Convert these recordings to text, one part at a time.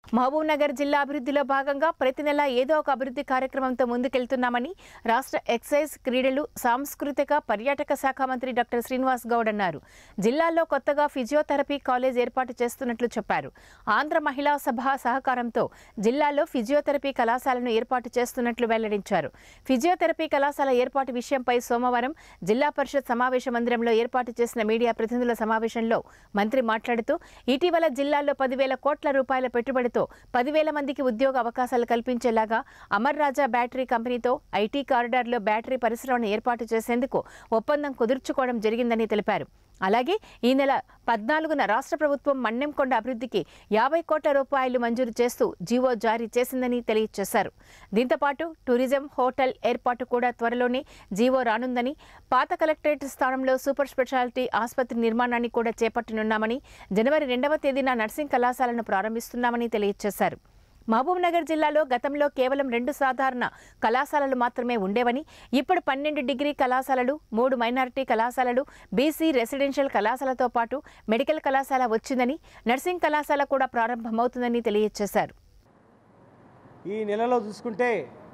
మహబూబ్నగర్ జిల్లా అభివృద్ధిలో భాగంగా ప్రతి నెల ఏదో ఒక అభివృద్ధి కార్యక్రమంతో ముందుకెళ్తున్నామని రాష్ట్ర ఎక్సైజ్, క్రీడలు, సాంస్కృతిక, పర్యాటక శాఖ మంత్రి డాక్టర్ శ్రీనివాస్ గౌడ్ అన్నారు. జిల్లాలో కొత్తగా ఫిజియోథెరపీ కాలేజ్ ఏర్పాటు చేస్తున్నట్లు చెప్పారు. ఆంధ్ర మహిళా సభ సహకారంతో జిల్లాలో ఫిజియోథెరపీ కళాశాలను ఏర్పాటు చేస్తున్నట్లు వెల్లడించారు. ఫిజియోథెరపీ కళాశాల ఏర్పాటు విషయంపై సోమవారం జిల్లా పరిషత్ సమావేశ మందిరంలో ఏర్పాటు చేసిన మీడియా ప్రతినిధుల సమావేశంలో మంత్రి మాట్లాడుతూ ఇటీవల జిల్లాలో 10,000 కోట్ల రూపాయల పెట్టుబడితో 10,000 మందికి ఉద్యోగ అవకాశాలు కల్పించేలాగా అమర్ రాజా బ్యాటరీ కంపెనీతో ఐటీ కారిడార్లో బ్యాటరీ పరిశ్రమను ఏర్పాటు చేసేందుకు ఒప్పందం కుదుర్చుకోవడం జరిగిందని తెలిపారు. అలాగే ఈ నెల 14న రాష్ట్ర ప్రభుత్వం మన్నెంకొండ అభివృద్ధికి 50 కోట్ల రూపాయలు మంజూరు చేస్తూ జీవో జారీ చేసిందని తెలియజేశారు. దీంతోపాటు టూరిజం, హోటల్ ఏర్పాటు కూడా త్వరలోనే జీవో రానుందని, పాత కలెక్టరేట్ స్థానంలో సూపర్ స్పెషాలిటీ ఆసుపత్రి నిర్మాణాన్ని కూడా చేపట్టనున్నామని, జనవరి 2వ తేదీన నర్సింగ్ కళాశాలను ప్రారంభిస్తున్నామని తెలియజేశారు. మహబూబ్నగర్ జిల్లాలో గతంలో కేవలం 2 సాధారణ కళాశాలలు మాత్రమే ఉండేవని, ఇప్పుడు 12 డిగ్రీ కళాశాలలు, 3 మైనారిటీ కళాశాలలు, బీసీ రెసిడెన్షియల్ కళాశాలతో పాటు మెడికల్ కళాశాల వచ్చిందని, నర్సింగ్ కళాశాల కూడా ప్రారంభమవుతుందని తెలియజేశారు. ఈ నెలలో చూసుకుంటే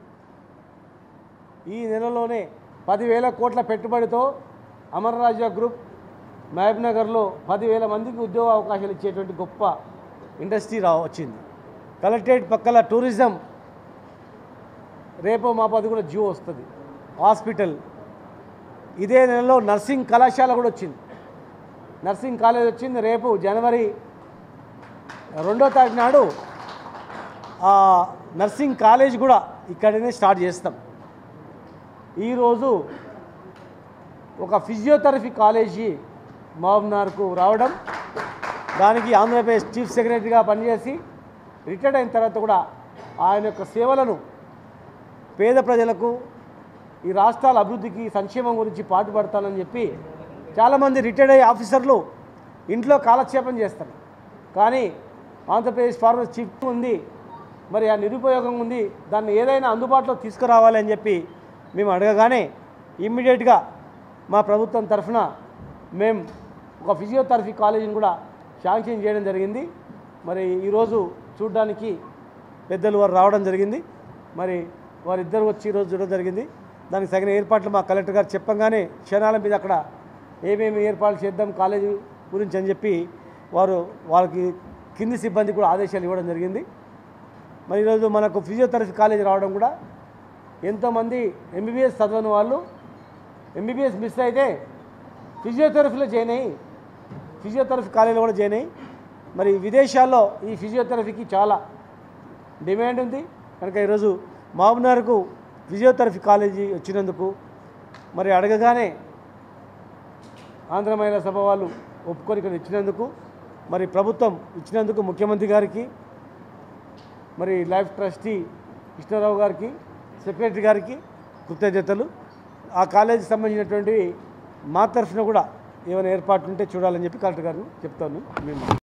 ఈ నెలలోనే 10,000 కోట్ల పెట్టుబడితో అమర్ రాజా గ్రూప్ మహబూబ్నగర్లో 10,000 మందికి ఉద్యోగ అవకాశాలు ఇచ్చేటువంటి గొప్ప ఇండస్ట్రీ వచ్చింది. కలెక్టరేట్ పక్కల టూరిజం, రేపో మాపది కూడా జియో వస్తుంది. హాస్పిటల్, ఇదే నెలలో నర్సింగ్ కళాశాల కూడా వచ్చింది. నర్సింగ్ కాలేజ్ వచ్చింది. రేపు జనవరి 2వ తారీఖు నాడు నర్సింగ్ కాలేజ్ కూడా ఇక్కడనే స్టార్ట్ చేస్తాం. ఈరోజు ఒక ఫిజియోథెరపీ కాలేజీ మహబూబ్నగర్కు రావడం, దానికి ఆంధ్రప్రదేశ్ చీఫ్ సెక్రటరీగా పనిచేసి రిటైర్డ్ అయిన తర్వాత కూడా ఆయన యొక్క సేవలను పేద ప్రజలకు, ఈ రాష్ట్రాల అభివృద్ధికి, సంక్షేమం గురించి పాటుపడతానని చెప్పి చాలామంది రిటైర్డ్ అయ్యే ఆఫీసర్లు ఇంట్లో కాలక్షేపం చేస్తారు. కానీ ఆంధ్రప్రదేశ్ ఫార్మర్ చీఫ్ ఉంది, మరి ఆ నిరుపయోగం ఉంది, దాన్ని ఏదైనా అందుబాటులో తీసుకురావాలి అని చెప్పి మేము అడగగానే ఇమ్మీడియట్గా మా ప్రభుత్వం తరఫున మేము ఒక ఫిజియోథెరపీ కాలేజీని కూడా శాంక్షన్ చేయడం జరిగింది. మరి ఈరోజు చూడడానికి పెద్దలు వారు రావడం జరిగింది. మరి వారిద్దరు వచ్చి ఈరోజు చూడడం జరిగింది. దానికి తగిన ఏర్పాట్లు మా కలెక్టర్ గారు చెప్పంగానే క్షణాల మీద అక్కడ ఏమేమి ఏర్పాట్లు చేద్దాం కాలేజీ గురించి అని చెప్పి వాళ్ళకి కింది సిబ్బంది కూడా ఆదేశాలు ఇవ్వడం జరిగింది. మరి ఈరోజు మనకు ఫిజియోథెరపీ కాలేజీ రావడం కూడా ఎంతోమంది ఎంబీబీఎస్ చదవని వాళ్ళు ఎంబీబీఎస్ మిస్ అయితే ఫిజియోథెరపీలో జాయిన్ అయ్యి ఫిజియోథెరపీ కాలేజీలో కూడా జాయిన్ అయ్యి మరి విదేశాల్లో ఈ ఫిజియోథెరపీకి చాలా డిమాండ్ ఉంది. కనుక ఈరోజు మహబూబ్నగర్కు ఫిజియోథెరపీ కాలేజీ వచ్చినందుకు మరి అడగగానే ఆంధ్ర మహిళా సభ వాళ్ళు ఒప్పుకొని ఇక్కడ ఇచ్చినందుకు, మరి ప్రభుత్వం ఇచ్చినందుకు ముఖ్యమంత్రి గారికి, మరి లైఫ్ ట్రస్టీ కృష్ణారావు గారికి, సెక్రటరీ గారికి కృతజ్ఞతలు. ఆ కాలేజీకి సంబంధించినటువంటి మా తరఫున కూడా ఏమైనా ఏర్పాట్లు ఉంటే చూడాలని చెప్పి కలెక్టర్ గారు చెప్తాను. మేము